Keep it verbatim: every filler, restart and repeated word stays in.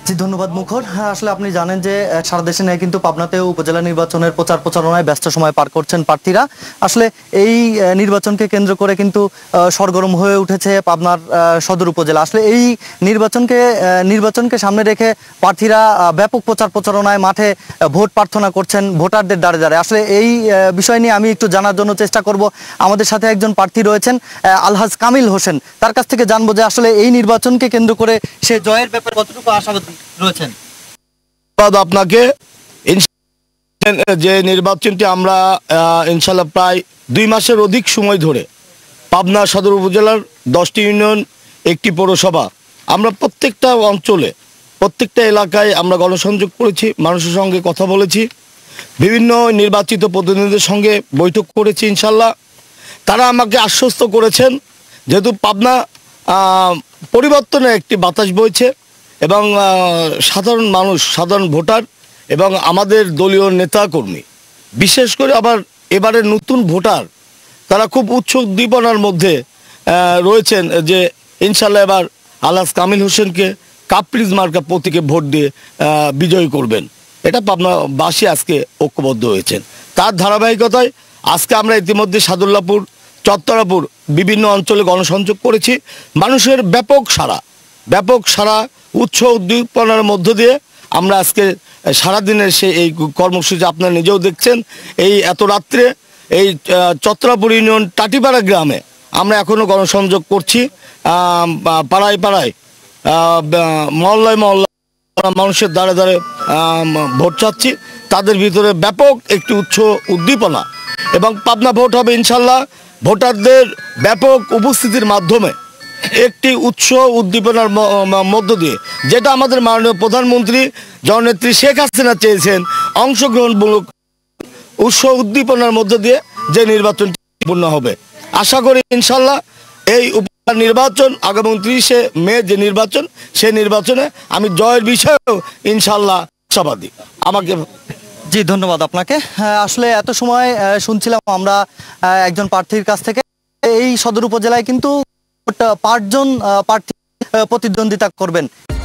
জি ধন্যবাদ মুখর। হ্যাঁ, আসলে আপনি জানেন যে সারা দেশে নেই কিন্তু পাবনাতেও উপজেলা নির্বাচনের প্রচার প্রচারণায় ব্যস্ত সময় পার করছেন প্রার্থীরা। আসলে এই নির্বাচনকে কেন্দ্র করে কিন্তু সরগরম হয়ে উঠেছে পাবনার সদর উপজেলা। আসলে এই নির্বাচনকে নির্বাচনকে সামনে রেখে প্রার্থীরা ব্যাপক প্রচার প্রচারণায় মাঠে ভোট প্রার্থনা করছেন ভোটারদের দ্বারে দ্বারে। আসলে এই বিষয় নিয়ে আমি একটু জানার জন্য চেষ্টা করব। আমাদের সাথে একজন প্রার্থী রয়েছেন আলহাজ কামিল হোসেন, তার কাছ থেকে জানবো যে আসলে এই নির্বাচনকে কেন্দ্র করে সে জয়ের ব্যাপারে কতটুকু আশাবাদী রয়েছেন। আপনাকে যে নির্বাচনটি আমরা ইনশাল্লাহ প্রায় দুই মাসের অধিক সময় ধরে পাবনা সদর উপজেলার দশটি ইউনিয়ন, একটি পৌরসভা, আমরা প্রত্যেকটা অঞ্চলে প্রত্যেকটা এলাকায় আমরা গণসংযোগ করেছি, মানুষের সঙ্গে কথা বলেছি, বিভিন্ন নির্বাচিত প্রতিনিধিদের সঙ্গে বৈঠক করেছি। ইনশাল্লাহ তারা আমাকে আশ্বস্ত করেছেন যেহেতু পাবনা পরিবর্তনের একটি বাতাস বইছে এবং সাধারণ মানুষ, সাধারণ ভোটার এবং আমাদের দলীয় নেতাকর্মী, বিশেষ করে আবার এবারে নতুন ভোটার, তারা খুব উচ্চ উদ্দীপনার মধ্যে রয়েছেন যে ইনশাল্লাহ এবার আলহাজ কামিল হোসেনকে কাপ্রিজ মার্কা প্রতীকে ভোট দিয়ে বিজয়ী করবেন। এটা পাবনাবাসী আজকে ঐক্যবদ্ধ হয়েছেন। তার ধারাবাহিকতায় আজকে আমরা ইতিমধ্যে সাদুল্লাপুর, চত্বরাপুর বিভিন্ন অঞ্চলে গণসংযোগ করেছি। মানুষের ব্যাপক সাড়া ব্যাপক সাড়া উচ্চ উদ্দীপনার মধ্য দিয়ে আমরা আজকে সারাদিনের সে এই কর্মসূচি আপনারা নিজেও দেখছেন। এই এত রাত্রে এই চত্বরাপুর ইউনিয়ন টাটিপাড়া গ্রামে আমরা এখনও গণসংযোগ করছি। পাড়ায় পাড়ায় মহল্লায় মহল্লায় মানুষের দ্বারে দ্বারে ভোট চাচ্ছি। তাদের ভিতরে ব্যাপক একটি উচ্চ উদ্দীপনা এবং পাবনা ভোট হবে ইনশাল্লাহ ভোটারদের ব্যাপক উপস্থিতির মাধ্যমে একটি উৎস উদ্দীপনার মধ্য দিয়ে, যেটা আমাদের মাননীয় প্রধানমন্ত্রী জননেত্রী শেখ হাসিনা চেয়েছেন, অংশগ্রহণমূলক উৎস উদ্দীপনার মধ্য দিয়ে যে নির্বাচনটি পূর্ণ হবে। আশা করি ইনশাল্লাহ এই নির্বাচন আগামী উনত্রিশে মে যে নির্বাচন, সে নির্বাচনে আমি জয়ের বিষয়েও ইনশাল্লাহ আশাবাদী। আমাকে জি ধন্যবাদ আপনাকে। আসলে এত সময় শুনছিলাম আমরা একজন প্রার্থীর কাছ থেকে, এই সদর উপজেলায় কিন্তু পাঁচজন প্রার্থী প্রতিদ্বন্দ্বিতা করবেন।